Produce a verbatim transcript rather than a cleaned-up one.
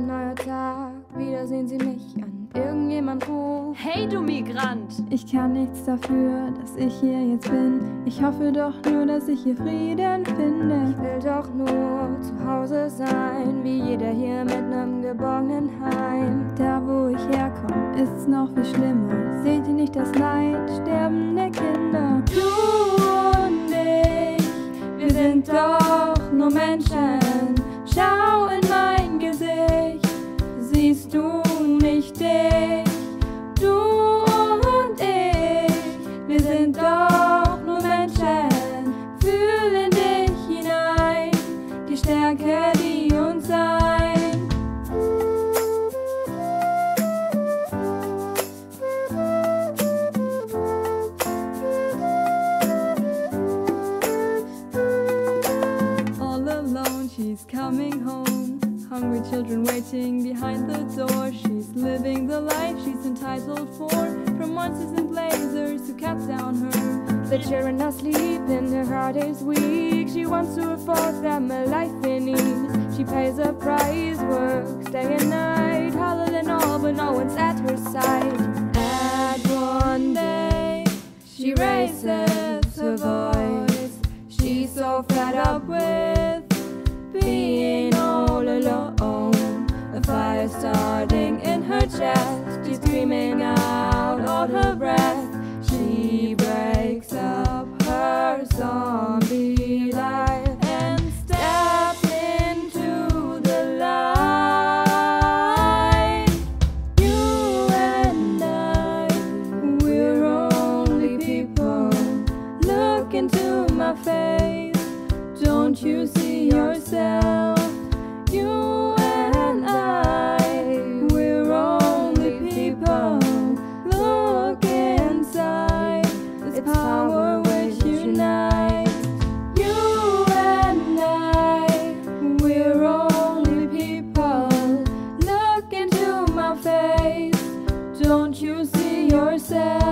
ein neuer Tag, wieder sehen sie mich an. Irgendjemand ruft: Hey du Migrant! Ich kann nichts dafür, dass ich hier jetzt bin. Ich hoffe doch nur, dass ich hier Frieden finde. Ich will doch nur zu Hause sein, wie jeder hier mit nem geborgenen Heim. Da wo ich herkomme, ist's noch viel schlimmer. Seht ihr nicht das Leid sterbender Kinder? Du und ich, wir sind doch nur Menschen. Schau in mein Gesicht, siehst du nicht dich? Du und ich, wir sind doch nur Menschen. Fühl in dich hinein, die Stärke, die uns eint. All alone, she's coming home. Hungry children waiting behind the door. She's living the life she's entitled for. From monsters and blazers who cut down her. The children are sleeping, her heart is weak. She wants to afford them a life in ease. She pays a price, works day and night, hollering all, but no one's at her side. And one day, she raises her voice. She's so fed up with being all alone. A fire starting in her chest. She's screaming out all her breath. She breaks up her zombie life and steps into the light. You and I, we're only people. Look into my face, don't you see yourself? You and I, we're only people. Look inside, it's power which unites. You and I, we're only people. Look into my face, don't you see yourself?